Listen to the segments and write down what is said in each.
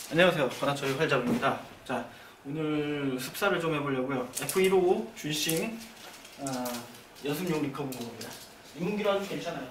안녕하세요. 관아초의 활잡입니다. 자, 오늘 습사를 좀 해보려고요. F155 줄싱 연습용 리커브 모드입니다. 입문기로 아주 괜찮아요.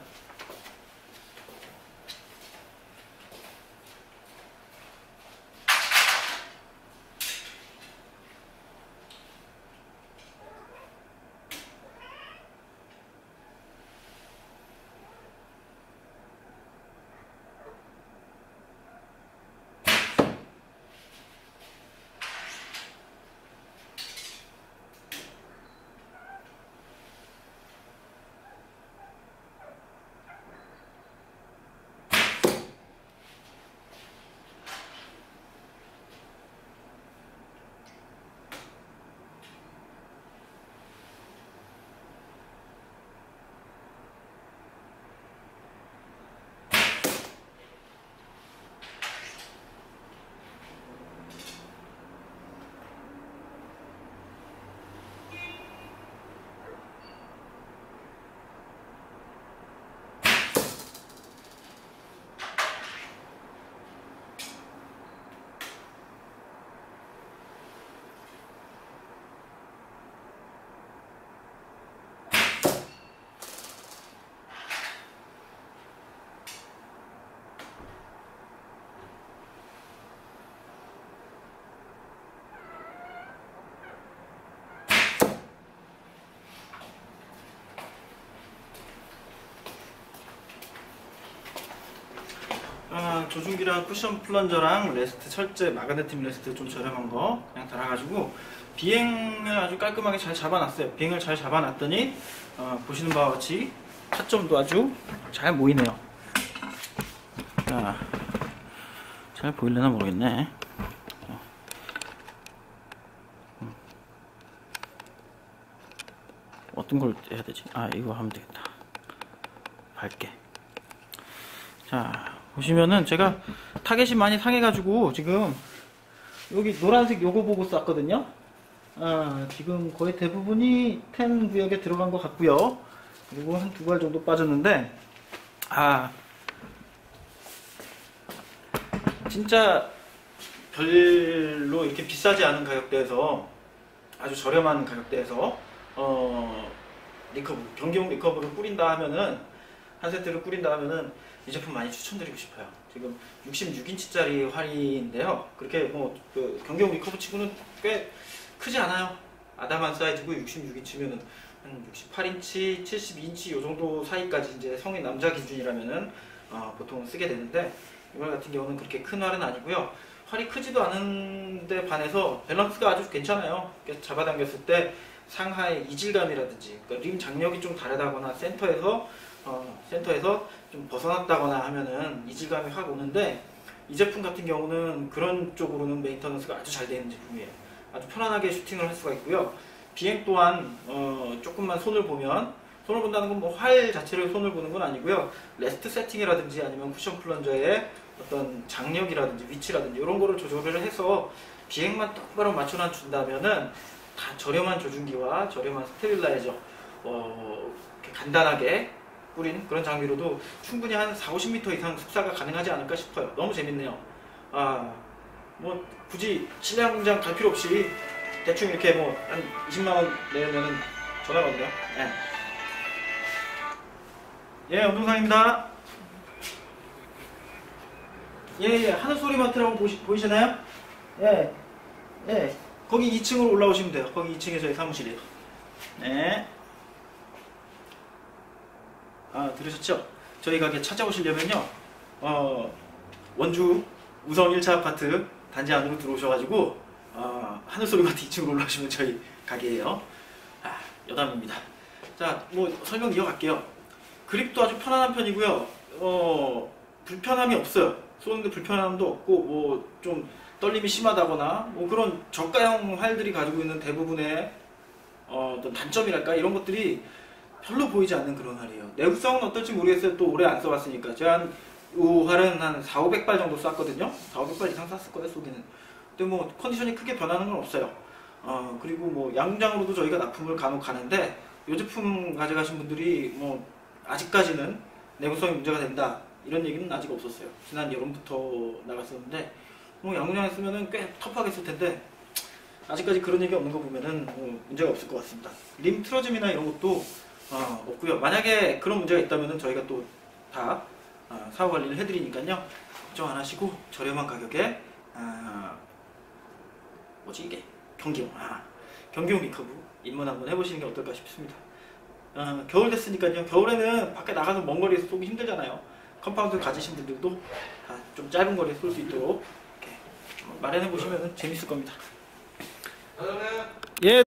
조준기랑 쿠션 플런저랑 레스트 철제 마그네틱 레스트 좀 저렴한 거 그냥 달아가지고 비행을 아주 깔끔하게 잘 잡아놨어요. 비행을 잘 잡아놨더니 보시는 바와 같이 타점도 아주 잘 모이네요. 잘 보이려나 모르겠네. 어떤 걸 해야 되지? 이거 하면 되겠다. 밝게. 자, 보시면은 제가 타겟이 많이 상해가지고 지금 여기 노란색 요거 보고 쐈거든요. 지금 거의 대부분이 10 구역에 들어간 것 같고요. 그리고 한 두 발 정도 빠졌는데 진짜 별로 이렇게 비싸지 않은 가격대에서 아주 저렴한 가격대에서 리커브, 경기용 리커브를 뿌린다 하면은 한 세트를 뿌린다 하면은 이 제품 많이 추천드리고 싶어요. 지금 66인치짜리 활인데요. 그렇게 그 경기용 리커브 치고는 꽤 크지 않아요. 아담한 사이즈고 66인치면은 한 68인치, 72인치 요 정도 사이까지 이제 성인 남자 기준이라면은 보통 쓰게 되는데 이번 같은 경우는 그렇게 큰 활은 아니고요. 활이 크지도 않은데 반해서 밸런스가 아주 괜찮아요. 잡아당겼을 때 상하의 이질감이라든지 그러니까 림 장력이 좀 다르다거나 센터에서 좀 벗어났다거나 하면은 이질감이 확 오는데 이 제품 같은 경우는 그런 쪽으로는 메인터넌스가 아주 잘 되는 제품이에요. 아주 편안하게 슈팅을 할 수가 있고요. 비행 또한 조금만 손을 본다는 건 뭐 활 자체를 손을 보는 건 아니고요. 레스트 세팅이라든지 아니면 쿠션 플런저의 어떤 장력이라든지 위치라든지 이런 거를 조절을 해서 비행만 똑바로 맞춰놔 준다면은 다 저렴한 조준기와 저렴한 스테빌라이저 간단하게 뿌린 그런 장비로도 충분히 한 4-50m 이상 습사가 가능하지 않을까 싶어요. 너무 재밌네요. 뭐 굳이 실내 공장 갈 필요 없이 대충 이렇게 뭐 한 20만원 내면은 전화가 오네요. 예, 엄동상입니다. 예, 하늘소리마트라고 보이시나요? 예, 거기 2층으로 올라오시면 돼요. 거기 2층에 저희 사무실이에요. 네. 들으셨죠? 저희 가게 찾아오시려면요, 원주 우성 1차 아파트 단지 안으로 들어오셔가지고, 하늘소리마트 2층으로 올라오시면 저희 가게예요. 여담입니다. 자, 뭐 설명 이어갈게요. 그립도 아주 편안한 편이고요. 불편함이 없어요. 쏘는데 불편함도 없고, 뭐 좀 떨림이 심하다거나, 뭐 그런 저가형 활들이 가지고 있는 대부분의 어떤 단점이랄까 이런 것들이 별로 보이지 않는 그런 활이에요. 내구성은 어떨지 모르겠어요. 또 오래 안 써봤으니까. 제가 이 활은 한 400-500발 정도 쐈거든요. 400-500발 이상 쐈을 거예요, 쏘기는. 근데 뭐 컨디션이 크게 변하는 건 없어요. 그리고 뭐 양장으로도 저희가 납품을 간혹 가는데 이 제품 가져가신 분들이 뭐 아직까지는 내구성이 문제가 된다 이런 얘기는 아직 없었어요. 지난 여름부터 나갔었는데 뭐 양문양에 쓰면은 꽤 터프하게 쓸 텐데 아직까지 그런 얘기 없는 거 보면은 문제가 없을 것 같습니다. 림 틀어짐이나 이런 것도 없고요. 만약에 그런 문제가 있다면은 저희가 또 다 사후 관리를 해드리니까요. 걱정 안 하시고 저렴한 가격에 뭐지 이게 경기용 리커브 입문 한번 해보시는 게 어떨까 싶습니다. 겨울 됐으니까요. 겨울에는 밖에 나가서 먼 거리에서 쏘기 힘들잖아요. 컴파운드 가지신 분들도 좀 짧은 거리에 쏠 수 있도록 이렇게 마련해 보시면 재밌을 겁니다. 예.